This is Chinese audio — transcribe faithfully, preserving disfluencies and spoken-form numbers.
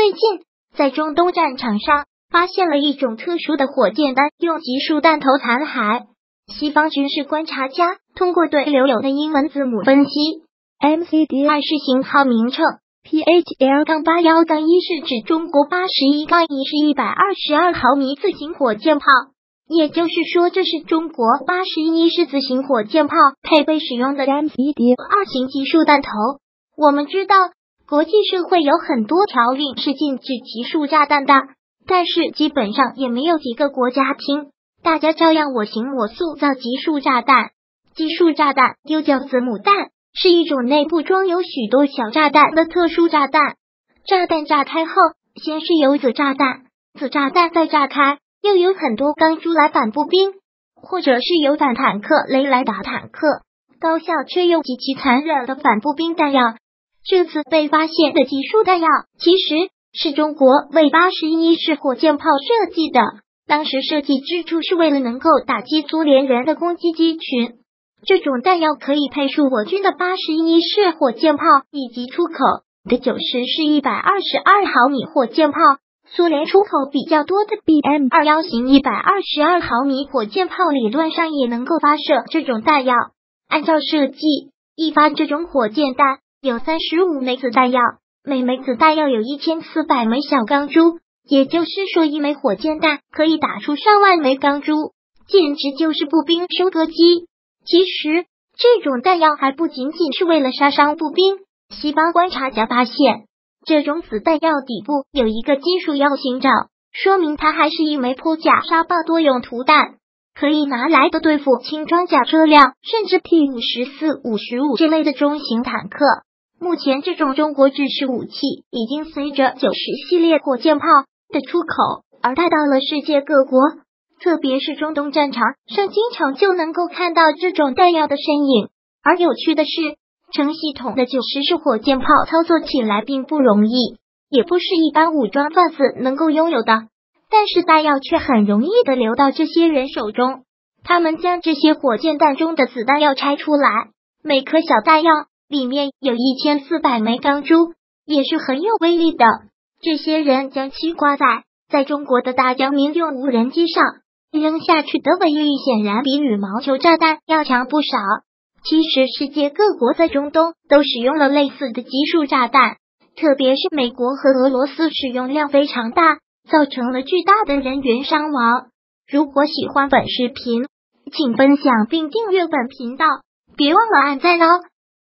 最近在中东战场上发现了一种特殊的火箭弹用集束弹头残骸。西方军事观察家通过对留有的英文字母分析 ，M C D 二是型号名称 ，P H L 八一一是指中国八十一一是一百二十二毫米自行火箭炮，也就是说这是中国八十一式自行火箭炮配备使用的 M C D 二型集束弹头。我们知道，国际社会有很多条令是禁止集束炸弹的，但是基本上也没有几个国家听，大家照样我行我素造集束炸弹。集束炸弹又叫子母弹，是一种内部装有许多小炸弹的特殊炸弹。炸弹炸开后，先是有子炸弹，子炸弹再炸开，又有很多钢珠来反步兵，或者是有反坦克雷来打坦克，高效却又极其残忍的反步兵弹药。这次被发现的集束弹药其实是中国为八十一式火箭炮设计的，当时设计之初是为了能够打击苏联人的攻击机群。这种弹药可以配属我军的八十一式火箭炮以及出口的九十式一百二十二毫米火箭炮。苏联出口比较多的 B M 二十一 型一百二十二毫米火箭炮理论上也能够发射这种弹药。按照设计，一发这种火箭弹有三十五枚子弹药，每枚子弹药有一千四百枚小钢珠，也就是说一枚火箭弹可以打出上万枚钢珠，简直就是步兵收割机。其实这种弹药还不仅仅是为了杀伤步兵，西方观察家发现这种子弹药底部有一个金属药形爪，说明它还是一枚破甲杀爆多用途弹，可以拿来的对付轻装甲车辆，甚至 T 五十四、五十五这类的中型坦克。目前这种中国制式武器已经随着九十系列火箭炮的出口而带到了世界各国，特别是中东战场上经常就能够看到这种弹药的身影。而有趣的是，成系统的九十式火箭炮操作起来并不容易，也不是一般武装分子能够拥有的，但是弹药却很容易的流到这些人手中。他们将这些火箭弹中的子弹药拆出来，每颗小弹药里面有一千四百枚钢珠，也是很有威力的。这些人将其挂在在中国的大疆民用无人机上，扔下去的威力显然比羽毛球炸弹要强不少。其实世界各国在中东都使用了类似的集束炸弹，特别是美国和俄罗斯使用量非常大，造成了巨大的人员伤亡。如果喜欢本视频，请分享并订阅本频道，别忘了按赞哦。